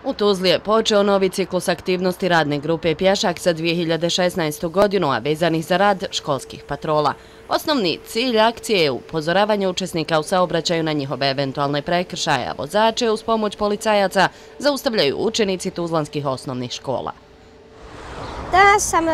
U Tuzli je počeo novi ciklus aktivnosti radne grupe Pješak za 2016. godinu, a vezanih za rad školskih patrola. Osnovni cilj akcije je upozoravanje učesnika u saobraćaju na njihove eventualne prekršaje, a vozače uz pomoć policajaca zaustavljaju učenici tuzlanskih osnovnih škola. Danas sam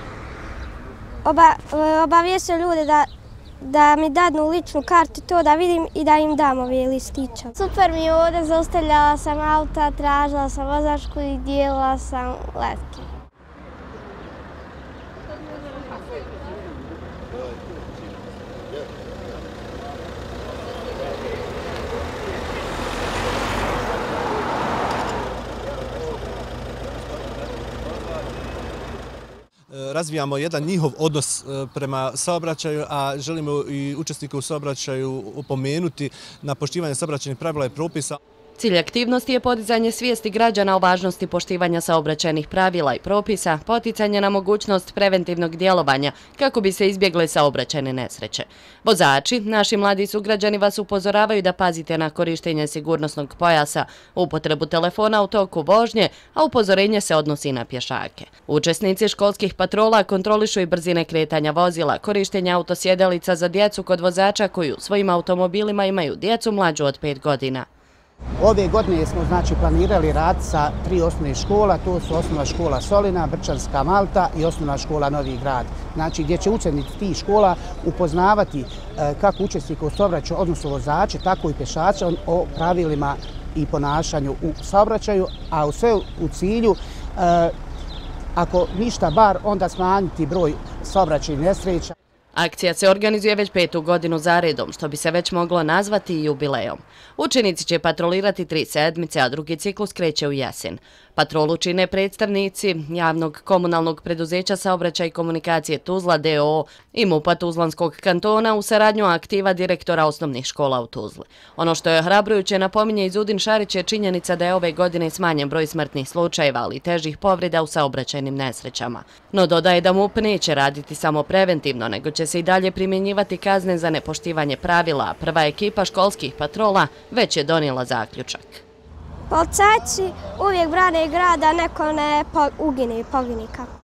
obavijestio ljude da mi dadnu ličnu kartu, to da vidim i da im dam ove listiće. Super mi je ovdje, zaustavljala sam auta, tražila sam vozačku i dijelila sam letke. Razvijamo jedan njihov odnos prema saobraćaju, a želimo i učesnike u saobraćaju opomenuti na poštivanje saobraćajnih pravila i propisa. Cilj aktivnosti je podizanje svijesti građana o važnosti poštivanja saobraćajnih pravila i propisa, poticanje na mogućnost preventivnog djelovanja kako bi se izbjegle saobraćajne nesreće. Vozači, naši mladi sugrađani, vas upozoravaju da pazite na korištenje sigurnosnog pojasa, upotrebu telefona u toku vožnje, a upozorenje se odnosi na pješake. Učesnici školskih patrola kontrolišu i brzine kretanja vozila, korištenje autosjedalica za djecu kod vozača koji u svojim automobilima imaju djecu mlađu od 5 godina. Ove godine smo planirali rad sa 3 osnovne škola, to su osnovna škola Solina, Brčanska Malta i osnovna škola Novi Grad. Znači gdje će učenici tih škola upoznavati kako učesnike u saobraćaju, odnosno vozače, tako i pješače o pravilima i ponašanju u saobraćaju, a sve u cilju, ako ništa bar, onda smanjiti broj saobraćajnih nesreća. Akcija se organizuje već 5. godinu zaredom, što bi se već moglo nazvati i jubilejom. Učenici će patrolirati 3 sedmice, a drugi ciklus kreće u jesen. Patrolu čine predstavnici javnog komunalnog preduzeća Saobraćaj i komunikacije Tuzla d.o.o. i MUP-a Tuzlanskog kantona u saradnju aktiva direktora osnovnih škola u Tuzli. Ono što je ohrabrujuće, napominje Izudin Šarić, je činjenica da je ove godine smanjen broj smrtnih slučajeva, ali i težih povreda u saobraćajnim nesrećama. No dodaje da MUP neće raditi samo preventivno, nego će se i dalje primjenjivati kazne za nepoštivanje pravila, a prva ekipa školskih patrola već je donijela zaključak. Policajci uvijek brane grad, a neko ne ugine, poginika.